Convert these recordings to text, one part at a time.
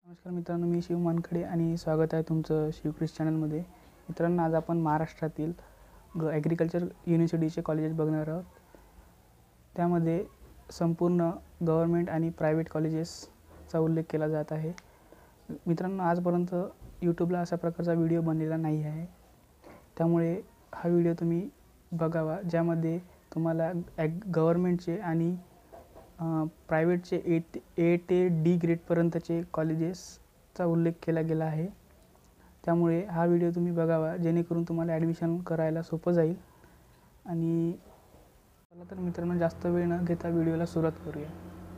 नमस्कार मित्रांनो, मी शिव मानखडे आणि स्वागत आहे तुमचं शिवक्रिश चॅनलमध्ये. मित्रांनो, आज आपण महाराष्ट्रातील ॲग्रिकल्चर युनिव्हर्सिटीचे कॉलेजेस बघणार आहोत. त्यामध्ये संपूर्ण गव्हर्मेंट आणि प्रायव्हेट कॉलेजेसचा उल्लेख केला जात आहे. मित्रांनो, आजपर्यंत यूट्यूबला अशा प्रकारचा व्हिडिओ बनलेला नाही आहे, त्यामुळे हा व्हिडिओ तुम्ही बघावा, ज्यामध्ये तुम्हाला गव्हर्मेंटचे आणि प्रायव्हेटचे ए ते डी ग्रेडपर्यंतचे कॉलेजेसचा उल्लेख केला गेला आहे. त्यामुळे हा व्हिडिओ तुम्ही बघावा, जेणेकरून तुम्हाला ॲडमिशन करायला सोपं जाईल. आणि चला तर मित्रांनो, जास्त वेळ न घेता व्हिडिओला सुरुवात करूया.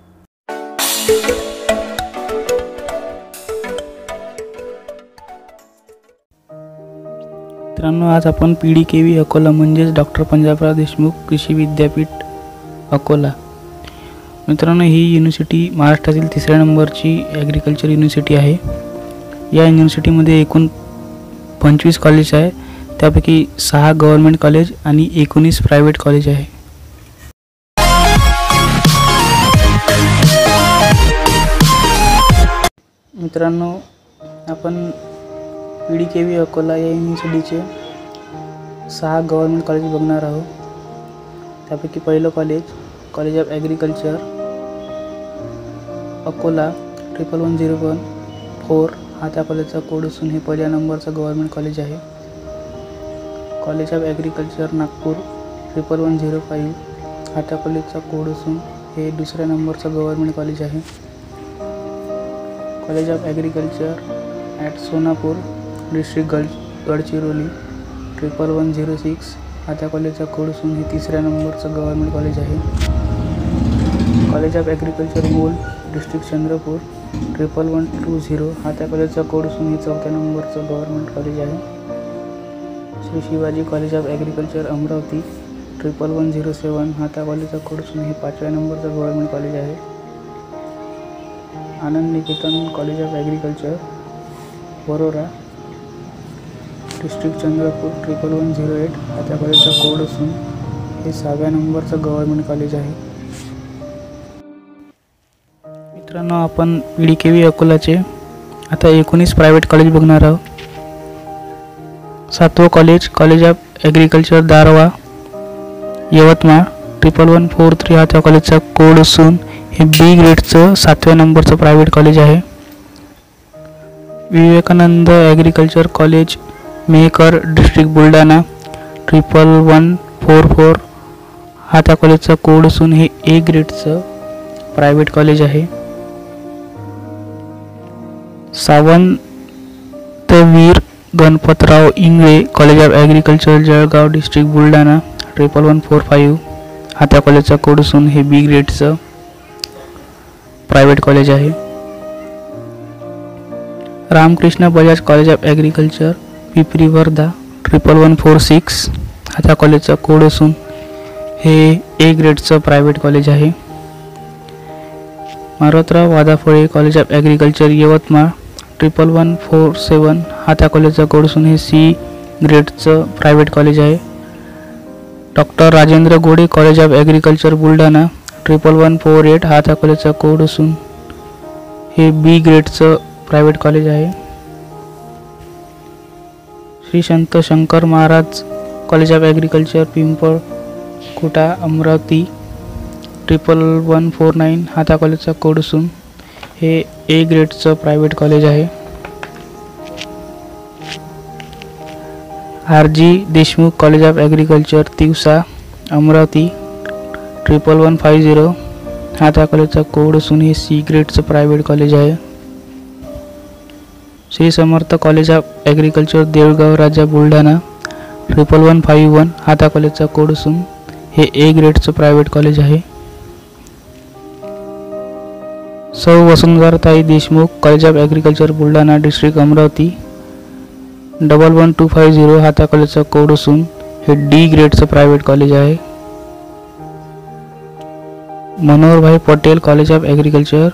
मित्रांनो, आज आपण PDKV अकोला म्हणजेच डॉक्टर पंजाबराव देशमुख कृषी विद्यापीठ अकोला. मित्रांनो, ही युनिव्हर्सिटी महाराष्ट्रातील 3ऱ्या नंबरची ॲग्रिकल्चर युनिव्हर्सिटी आहे. या युनिव्हर्सिटीमध्ये एकूण 25 कॉलेज आहे, त्यापैकी 6 गव्हर्मेंट कॉलेज आणि 19 प्रायव्हेट कॉलेज आहे. मित्रांनो, आपण PDKV अकोला या युनिव्हर्सिटीचे 6 गव्हर्मेंट कॉलेज बघणार आहोत. त्यापैकी पहिलं कॉलेज ऑफ ॲग्रिकल्चर अकोला 111014 हा त्या कॉलेजचा कोड असून हे पहिल्या नंबरचं गव्हर्मेंट कॉलेज आहे. कॉलेज ऑफ ॲग्रिकल्चर नागपूर 111005 हा त्या कॉलेजचा कोड असून हे दुसऱ्या नंबरचं गव्हर्मेंट कॉलेज आहे. College of agriculture at Sonapur district Gadchiroli 111006 हा त्या कॉलेजचा कोड असून हे 3ऱ्या नंबरचं गव्हर्मेंट कॉलेज आहे. College of agriculture Mul district Chandrapur 1112 हा त्या कॉलेजचा कोड असून हे 4थ्या नंबरचं गव्हर्मेंट कॉलेज आहे. Shri Shivaji college of agriculture Amravati 1107 हा त्या कॉलेजचा कोड असून हे 5व्या नंबरचं गव्हर्मेंट कॉलेज आहे. Anand Niketan college of agriculture Warora district Chandrapur 1108 हा त्या कॉलेजचा कोड असून हे 6व्या नंबरचं गव्हर्मेंट कॉलेज आहे. मित्रांनो, आपण PDKV अकोलाचे आता 19 प्रायव्हेट कॉलेज बघणार आहोत. 7वं college of agriculture Darwha Yavatmal 111443 हा त्या कॉलेजचा कोड असून हे B ग्रेडचं 7व्या नंबरचं प्रायव्हेट कॉलेज आहे. Vivekanand agriculture college Mehkar district Buldhana 1114 हा त्या कॉलेजचा कोड असून हे A ग्रेडचं प्रायव्हेट कॉलेज आहे. Sawantveer Ganpatrao Ingale college of agriculture Jalgaon district Buldhana 1145 हा त्या कॉलेजचा कोड असून हे B ग्रेडचं प्रायव्हेट कॉलेज आहे. Ramkrishna Bajaj college of agriculture Pipri Wardha 1146 हा त्या कॉलेजचा कोड असून हे A ग्रेडचं प्रायव्हेट कॉलेज आहे. Marutrao Wadafale college of agriculture Yavatmal 1147 हा त्या कॉलेजचा कोड असून हे C ग्रेडचं प्रायव्हेट कॉलेज आहे. Doctor Rajendra Gode college of agriculture Buldhana 1148 हा त्या कॉलेजचा कोड असून हे B ग्रेडचं प्रायव्हेट कॉलेज आहे. Shri Sant Shankar Maharaj college of agriculture Pimpalkhuta Amravati 1149 हा त्या कॉलेजचा कोड असून हे A ग्रेडचं प्रायव्हेट कॉलेज आहे. RG Deshmukh college of agriculture Tiwsa Amravati 1150 हा त्या कॉलेजचा कोड असून हे C ग्रेडचं प्रायव्हेट कॉलेज आहे. Shri Samarth college of agriculture Deulgaon Raja Buldhana 1151 हा त्या कॉलेजचा कोड असून हे A ग्रेडचं प्रायव्हेट कॉलेज आहे. Sau Vasundharatai Deshmukh college of agriculture Buldhana district Amravati 11250 हा त्या कॉलेजचा कोड असून हे D ग्रेडचं प्रायव्हेट कॉलेज आहे. Manoharbhai Patel college of agriculture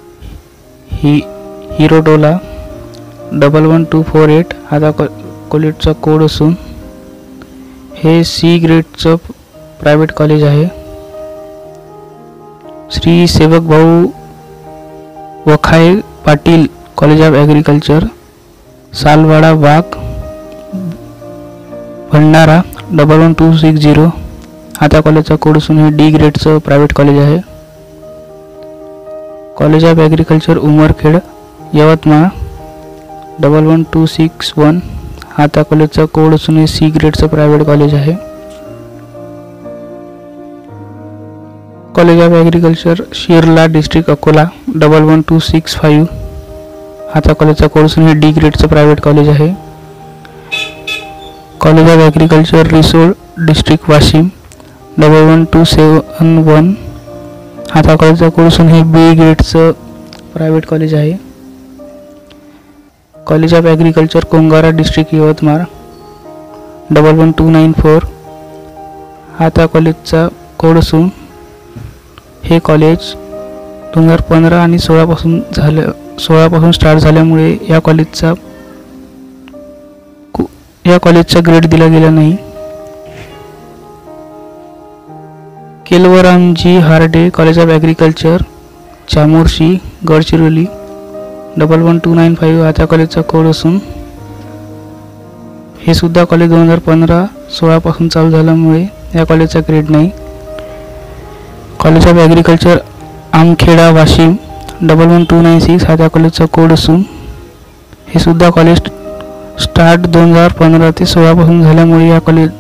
Hirodola 11248 हा त्या कॉलेजचा कोड असून हे C ग्रेडचं प्रायव्हेट कॉलेज आहे. Shri Sevak Bhau Wakhaye Patil college of agriculture Salwada Bag Bhandara 11260 हा त्या कॉलेजचा कोड असून हे डी ग्रेडचं प्रायव्हेट कॉलेज आहे. College of agriculture Umarkhed Yavatmal 11261 हा त्या कॉलेजचा कोड असून हे सी ग्रेडचं प्रायव्हेट कॉलेज आहे. College of agriculture Shirala district Akola 11265 हा त्या कॉलेजचा कोड असून हे डी ग्रेडचं प्रायव्हेट कॉलेज आहे. College of agriculture Risod district Washim 11271 हा त्या कॉलेजचा कोड असून हे बी ग्रेडचं प्रायव्हेट कॉलेज आहे. College of agriculture Kongara district Yavatmal 11294 हा त्या कॉलेजचा कोड असून हे कॉलेज 2015 आणि 16 स्टार्ट झाल्यामुळे या कॉलेजचा ग्रेड दिला गेला नाही. Kelwaramji Harde college of agriculture Chamorshi Gadchiroli 11295 हा त्या कॉलेजचा कोड असून हे सुद्धा कॉलेज 2015-16 पासून चालू झाल्यामुळे या कॉलेजचा ग्रेड नाही. College of agriculture Amkheda Washim 11296 हा त्या कॉलेजचा कोड असून हे सुद्धा कॉलेज स्टार्ट 2015 ते 16 पासून झाल्यामुळे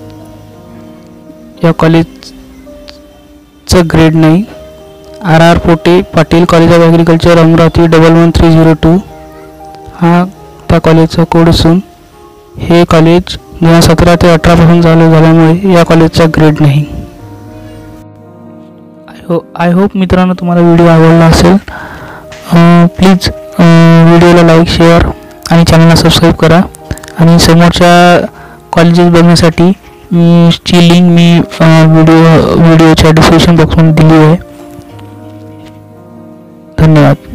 या कॉलेजचं ग्रेड नाही. R Pote Patil college of agriculture Amravati 11302 हा त्या कॉलेजचा कोड असून हे कॉलेज 2017 ते 18 पासून चालू झाल्यामुळे या कॉलेजचा ग्रेड नाही. आय होप मित्रांनो तुम्हाला व्हिडिओ आवडला असेल. प्लीज व्हिडिओला लाईक शेअर आणि चॅनलला सबस्क्राईब करा आणि समोरच्या कॉलेजेस बघण्यासाठी ची लिंक मी व्हिडिओच्या डिस्क्रिप्शन बॉक्समध्ये दिली आहे. धन्यवाद.